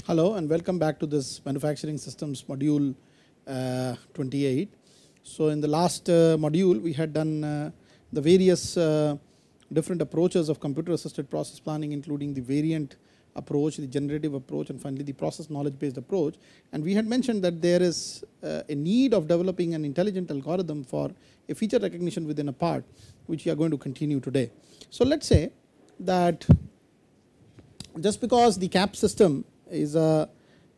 Hello and welcome back to this manufacturing systems module 28. So in the last module we had done the various different approaches of computer assisted process planning, including the variant approach, the generative approach, and finally the process knowledge based approach. And we had mentioned that there is a need of developing an intelligent algorithm for a feature recognition within a part, which we are going to continue today. So let's say that just because the CAPP system is a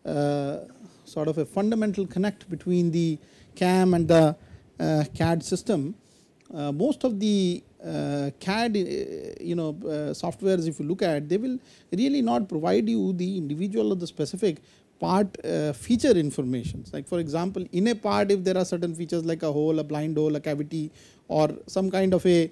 sort of a fundamental connect between the CAM and the CAD system, most of the CAD softwares, if you look at, they will really not provide you the individual or the specific part feature information. Like for example, in a part, if there are certain features like a hole, a blind hole, a cavity, or some kind of a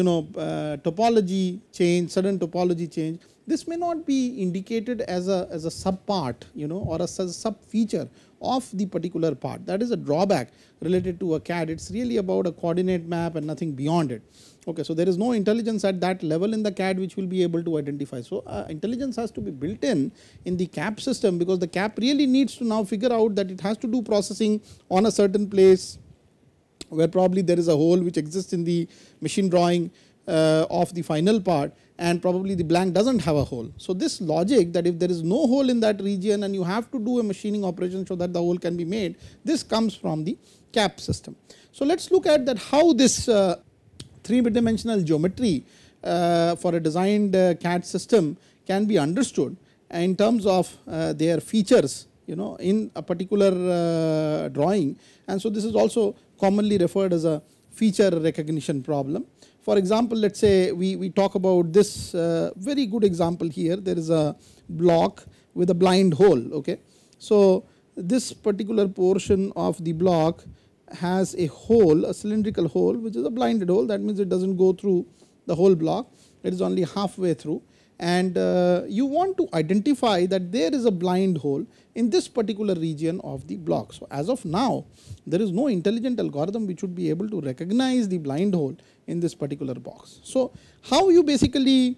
topology change, sudden topology change, this may not be indicated as a sub part, or as a sub feature of the particular part. That is a drawback related to a CAD. It's really about a coordinate map and nothing beyond it. Okay, so there is no intelligence at that level in the CAD which will be able to identify. So intelligence has to be built in the CAPP system, because the CAPP really needs to now figure out that it has to do processing on a certain place where probably there is a hole which exists in the machine drawing of the final part, and probably the blank does not have a hole. So this logic that if there is no hole in that region and you have to do a machining operation so that the hole can be made, this comes from the CAPP system. So let us look at that how this 3-dimensional geometry for a designed CAD system can be understood in terms of their features in a particular drawing. And so this is also commonly referred as a feature recognition problem. For example, let us say we talk about this very good example here. There is a block with a blind hole. Okay, so this particular portion of the block has a hole, a cylindrical hole, which is a blinded hole. That means it does not go through the whole block, it is only halfway through, and you want to identify that there is a blind hole in this particular region of the block. So as of now, there is no intelligent algorithm which would be able to recognize the blind hole in this particular box. So how you basically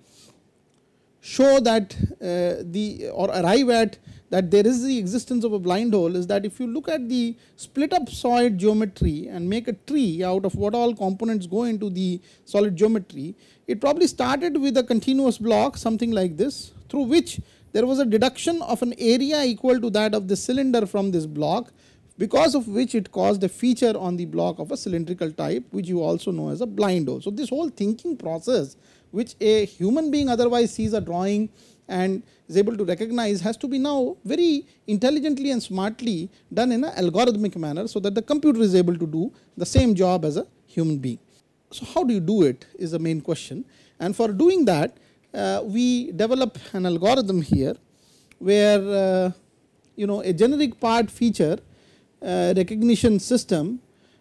show that or arrive at that there is the existence of a blind hole is that if you look at the split up solid geometry and make a tree out of what all components go into the solid geometry, it probably started with a continuous block, something like this, through which there was a deduction of an area equal to that of the cylinder from this block, because of which it caused a feature on the block of a cylindrical type, which you also know as a blind hole. So this whole thinking process, which a human being otherwise sees a drawing and is able to recognize, has to be now very intelligently and smartly done in an algorithmic manner, so that the computer is able to do the same job as a human being. So how do you do it is the main question, and for doing that we develop an algorithm here where a generic part feature recognition system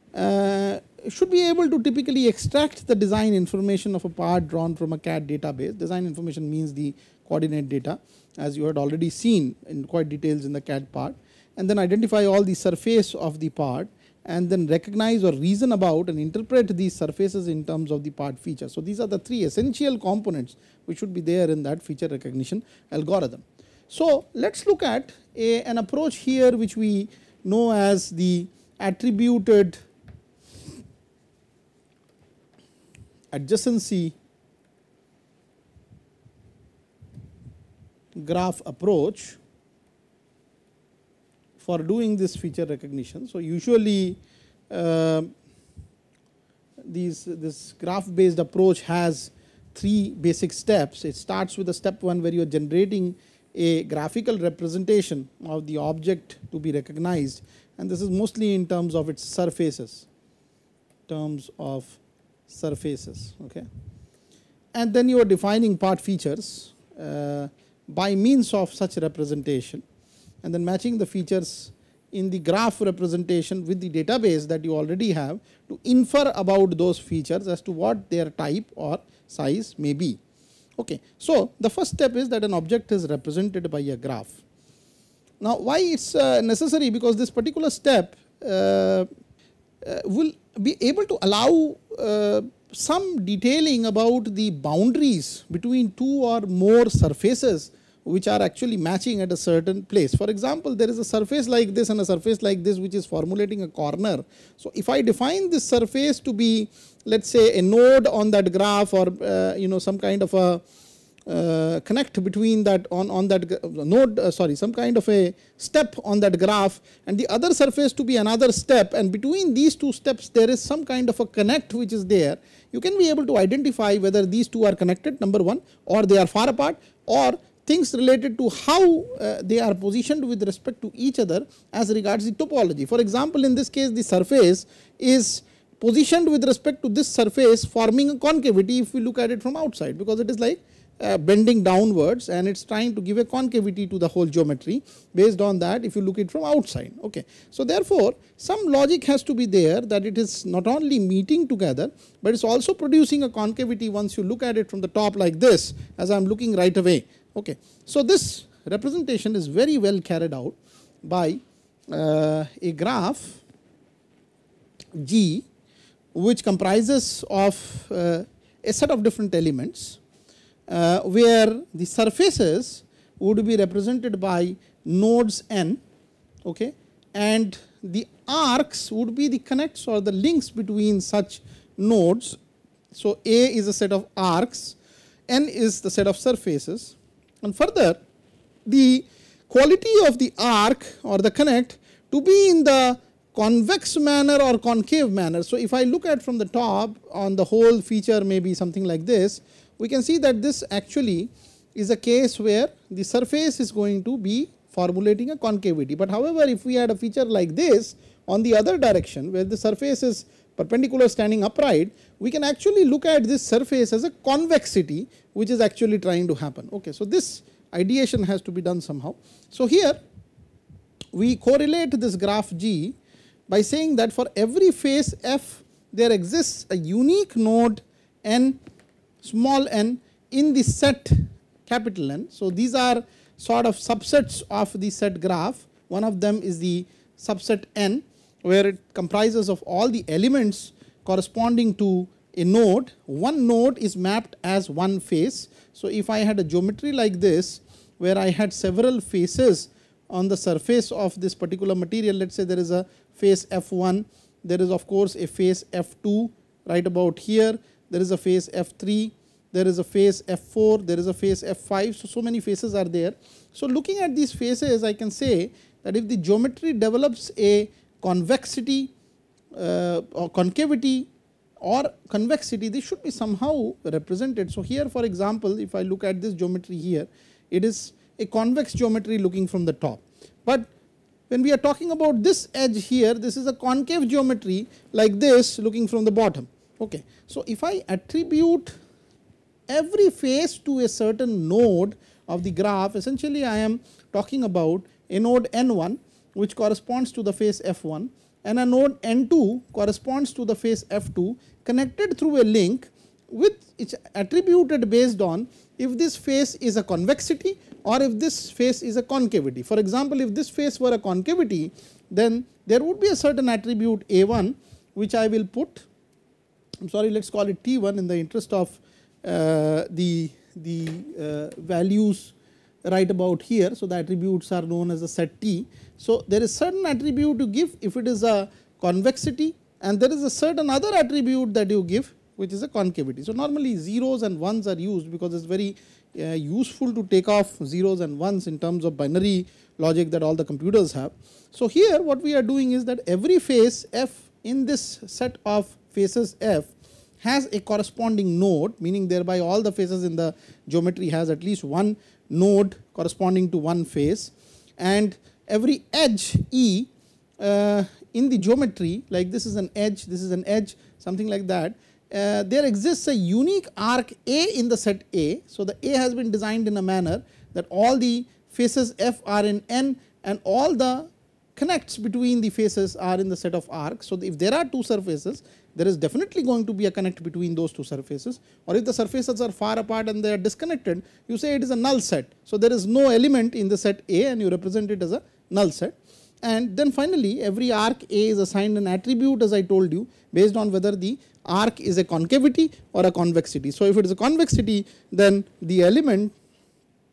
should be able to typically extract the design information of a part drawn from a CAD database. Design information means the coordinate data, as you had already seen in quite details in the CAD part, and then identify all the surface of the part, and then recognize or reason about and interpret these surfaces in terms of the part feature. So these are the three essential components which should be there in that feature recognition algorithm. So let us look at an approach here which we know as the attributed adjacency graph approach for doing this feature recognition. So usually this graph based approach has three basic steps. It starts with a step 1 where you are generating a graphical representation of the object to be recognized, and this is mostly in terms of its surfaces, okay. And then you are defining part features by means of such representation, and then matching the features in the graph representation with the database that you already have to infer about those features as to what their type or size may be. Okay. So the first step is that an object is represented by a graph. Now why it is necessary? Because this particular step will be able to allow some detailing about the boundaries between two or more surfaces which are actually matching at a certain place. For example, there is a surface like this and a surface like this which is formulating a corner. So if I define this surface to be, let's say, a node on that graph, or some kind of a connect between that on that node, some kind of a step on that graph, and the other surface to be another step, and between these two steps there is some kind of a connect which is there, you can be able to identify whether these two are connected, number one, or they are far apart, or things related to how they are positioned with respect to each other as regards the topology. For example, in this case the surface is positioned with respect to this surface forming a concavity if we look at it from outside, because it is like bending downwards and it is trying to give a concavity to the whole geometry based on that if you look it from outside. Okay. So therefore, some logic has to be there that it is not only meeting together, but it is also producing a concavity once you look at it from the top like this, as I am looking right away. Okay. So this representation is very well carried out by a graph G which comprises of a set of different elements, where the surfaces would be represented by nodes n, okay, and the arcs would be the connects or the links between such nodes. So A is a set of arcs, n is the set of surfaces, and further the quality of the arc or the connect to be in the convex manner or concave manner. So if I look at from the top on the whole feature, maybe something like this, we can see that this actually is a case where the surface is going to be formulating a concavity. But however, if we had a feature like this on the other direction where the surface is perpendicular standing upright, we can actually look at this surface as a convexity which is actually trying to happen. Okay, so this ideation has to be done somehow. So here we correlate this graph G by saying that for every face f there exists a unique node n, small n, in the set capital N. So these are sort of subsets of the set graph. One of them is the subset n, where it comprises of all the elements corresponding to a node. One node is mapped as one face. So if I had a geometry like this where I had several faces on the surface of this particular material, let's say there is a face f1, there is of course a face f2 right about here, there is a face f3, there is a face f4, there is a face f5, so many faces are there. So looking at these faces, I can say that if the geometry develops a convexity or concavity or convexity, this should be somehow represented. So here for example, if I look at this geometry here, it is a convex geometry looking from the top. But when we are talking about this edge here, this is a concave geometry like this looking from the bottom. Okay. So if I attribute every face to a certain node of the graph, essentially I am talking about a node n1 which corresponds to the face f1 and a node n2 corresponds to the face f2, connected through a link with it's attributed based on if this face is a convexity or if this face is a concavity. For example, if this face were a concavity, then there would be a certain attribute a1 which I will put, I am sorry, let us call it t1 in the interest of the values right about here. So the attributes are known as a set T. So there is certain attribute to give if it is a convexity, and there is a certain other attribute that you give which is a concavity. So normally zeros and ones are used because it is very useful to take off zeros and ones in terms of binary logic that all the computers have. So here what we are doing is that every face f in this set of faces f has a corresponding node, meaning thereby all the faces in the geometry has at least one node corresponding to one face, and every edge E in the geometry, like this is an edge, this is an edge, something like that, there exists a unique arc A in the set A. So the A has been designed in a manner that all the faces f are in N and all the connects between the faces are in the set of arcs. So if there are two surfaces, there is definitely going to be a connect between those two surfaces, or if the surfaces are far apart and they are disconnected, you say it is a null set. So there is no element in the set A and you represent it as a null set. And then finally every arc A is assigned an attribute, as I told you, based on whether the arc is a concavity or a convexity. So if it is a convexity, then the element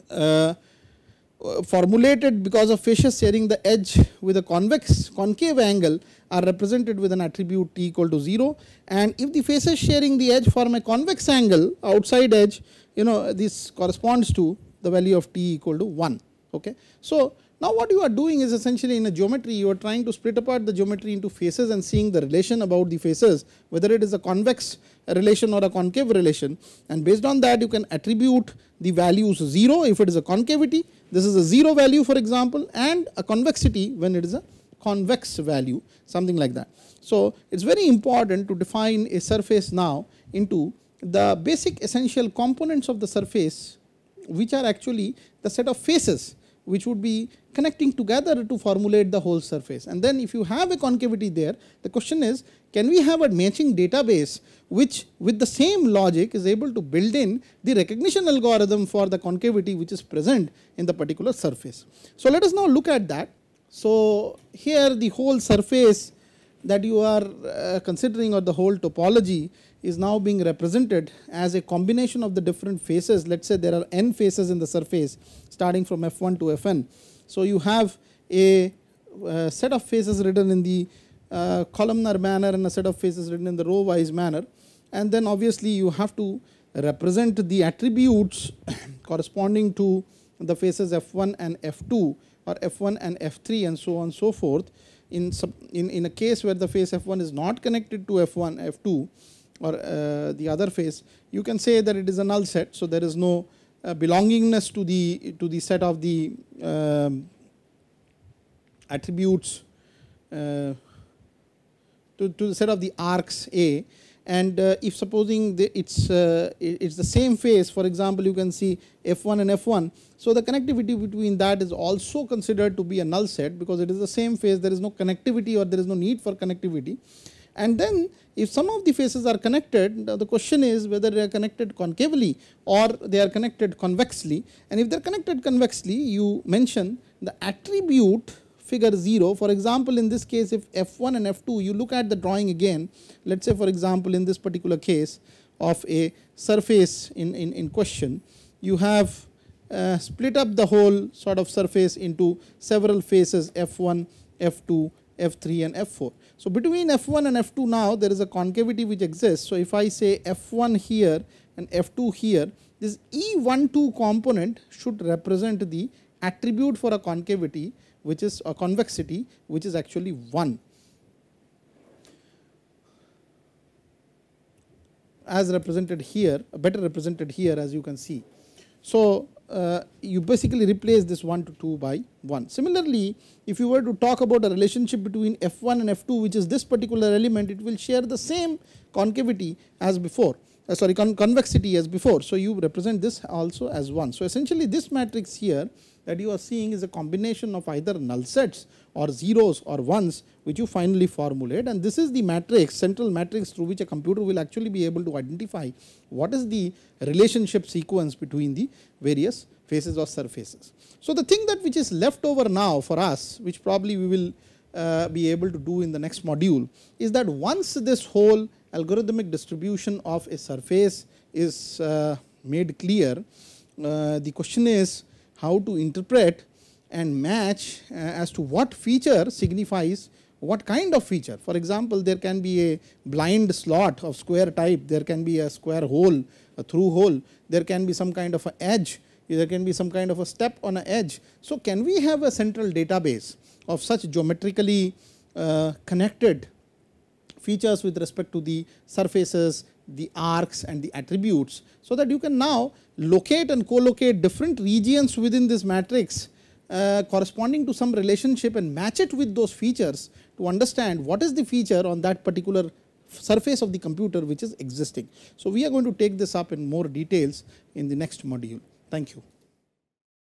formulated because of faces sharing the edge with a concave angle are represented with an attribute t equal to 0, and if the faces sharing the edge form a convex angle outside edge, this corresponds to the value of t equal to 1. Okay. So now what you are doing is essentially in a geometry you are trying to split apart the geometry into faces and seeing the relation about the faces, whether it is a convex relation or a concave relation, and based on that you can attribute the values 0 if it is a concavity, this is a 0 value for example, and a convexity when it is a convex value, something like that. So it is very important to define a surface now into the basic essential components of the surface, which are actually the set of faces which would be connecting together to formulate the whole surface. And then if you have a concavity there, the question is, can we have a matching database which with the same logic is able to build in the recognition algorithm for the concavity which is present in the particular surface. So let us now look at that. So here the whole surface that you are considering, or the whole topology, is now being represented as a combination of the different faces. Let us say there are n faces in the surface starting from f1 to fn. So you have a set of faces written in the columnar manner and a set of faces written in the row wise manner, and then obviously you have to represent the attributes corresponding to the faces f1 and f2, or f1 and f3, and so on and so forth. In a case where the face f1 is not connected to f1, f2, or the other face, you can say that it is a null set. So there is no belongingness to the set of the attributes to the set of the arcs A, and if supposing it's the same face, for example you can see f1 and f1, so the connectivity between that is also considered to be a null set, because it is the same face, there is no connectivity or there is no need for connectivity. And then if some of the faces are connected, the question is whether they are connected concavely or they are connected convexly, and if they are connected convexly you mention the attribute figure 0. For example, in this case if f1 and f2, you look at the drawing again, let us say for example in this particular case of a surface in question, you have split up the whole sort of surface into several faces f1, f2, f3 and f4. So between f1 and f2 now there is a concavity which exists. So if I say f1 here and f2 here, this E12 component should represent the attribute for a concavity, which is a convexity, which is actually 1, as represented here, better represented here as you can see. So you basically replace this 1 to 2 by 1. Similarly, if you were to talk about a relationship between f1 and f2, which is this particular element, it will share the same concavity as before, convexity as before. So you represent this also as 1. So essentially this matrix here that you are seeing is a combination of either null sets or zeros or ones which you finally formulate, and this is the matrix, central matrix, through which a computer will actually be able to identify what is the relationship sequence between the various faces or surfaces. So the thing that which is left over now for us, which probably we will be able to do in the next module, is that once this whole algorithmic distribution of a surface is made clear, the question is how to interpret and match as to what feature signifies what kind of feature. For example, there can be a blind slot of square type, there can be a square hole, a through hole, there can be some kind of an edge, there can be some kind of a step on an edge. So can we have a central database of such geometrically connected features with respect to the surfaces, the arcs and the attributes, so that you can now locate and co-locate different regions within this matrix corresponding to some relationship and match it with those features to understand what is the feature on that particular surface of the computer which is existing. So we are going to take this up in more details in the next module. Thank you.